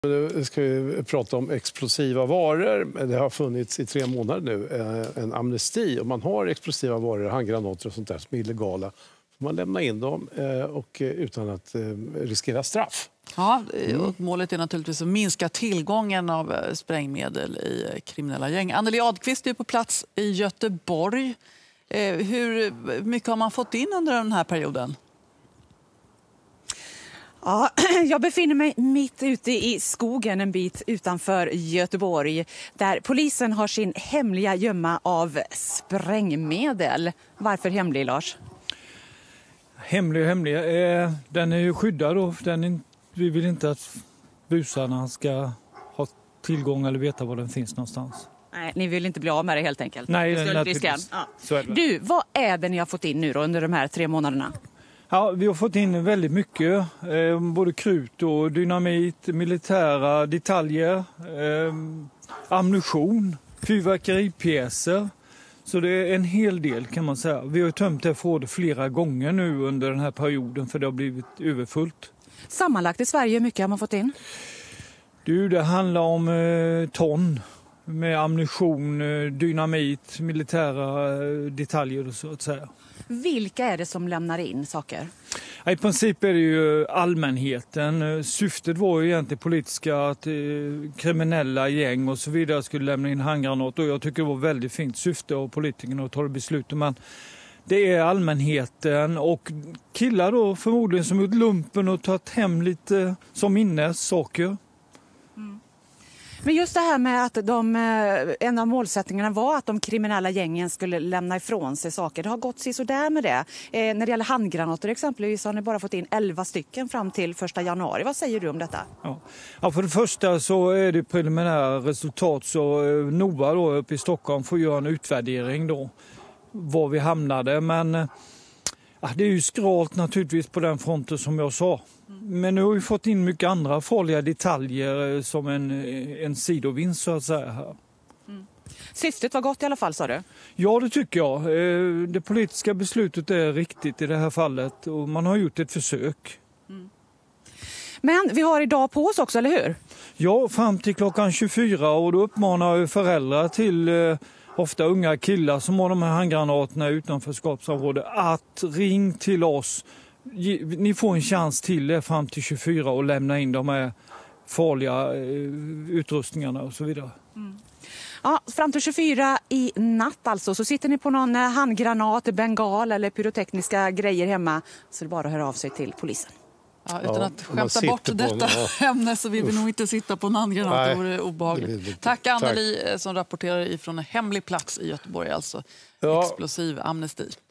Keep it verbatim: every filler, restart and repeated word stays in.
Nu ska vi prata om explosiva varor. Det har funnits i tre månader nu en amnesti. Om man har explosiva varor, handgranater och sånt där som är illegala, får man lämna in dem och utan att riskera straff. Ja, och målet är naturligtvis att minska tillgången av sprängmedel i kriminella gäng. Anneli Adqvist är på plats i Göteborg. Hur mycket har man fått in under den här perioden? Ja, jag befinner mig mitt ute i skogen en bit utanför Göteborg där polisen har sin hemliga gömma av sprängmedel. Varför hemlig, Lars? Hemlig och hemlig. Eh, den är ju skyddad och den är, vi vill inte att busarna ska ha tillgång eller veta var den finns någonstans. Nej, ni vill inte bli av med det helt enkelt. Nej, naturligtvis. Ja. Så är det. Du, vad är det ni har fått in nu då under de här tre månaderna? Ja, vi har fått in väldigt mycket, eh, både krut och dynamit, militära detaljer, eh, ammunition, fyrverkeripjäser. Så det är en hel del kan man säga. Vi har tömt det förrådet flera gånger nu under den här perioden för det har blivit överfullt. Sammanlagt i Sverige, hur mycket har man fått in? Du, det handlar om eh, ton med ammunition, eh, dynamit, militära eh, detaljer så att säga. Vilka är det som lämnar in saker? I princip är det ju allmänheten. Syftet var ju egentligen politiska att eh, kriminella gäng och så vidare skulle lämna in handgranat. Och jag tycker det var väldigt fint syfte av politikerna att ta det beslutet. Men det är allmänheten och killar då förmodligen som gjort lumpen och tagit hem lite som minnessaker. Mm. Men just det här med att de, en av målsättningarna var att de kriminella gängen skulle lämna ifrån sig saker. Det har gått sig så där med det. Eh, när det gäller handgranater exempelvis har ni bara fått in elva stycken fram till första januari. Vad säger du om detta? Ja. Ja, för det första så är det preliminära resultat så eh, NOA då uppe i Stockholm får göra en utvärdering då var vi hamnade. Men eh, det är ju skralt naturligtvis på den fronten som jag sa. Men nu har vi fått in mycket andra farliga detaljer som en, en sidovinst så att säga här. Mm. Syftet var gott i alla fall, sa du? Ja, det tycker jag. Det politiska beslutet är riktigt i det här fallet och man har gjort ett försök. Mm. Men vi har idag på oss också, eller hur? Ja, fram till klockan tjugofyra och då uppmanar jag föräldrar till eh, ofta unga killar som har de här handgranaterna utanför skapsområdet att ring till oss. Ni får en chans till det fram till tjugofyra och lämna in de här farliga utrustningarna och så vidare. Mm. Ja, fram till tjugofyra i natt alltså så sitter ni på någon handgranat, bengal eller pyrotekniska grejer hemma så det är bara att höra av sig till polisen. Ja, utan att skämta bort detta ja. ämne så vill vi nog inte sitta på en handgranat, det vore obehagligt. Tack Anneli som rapporterar ifrån en hemlig plats i Göteborg, alltså ja. Explosiv amnesti.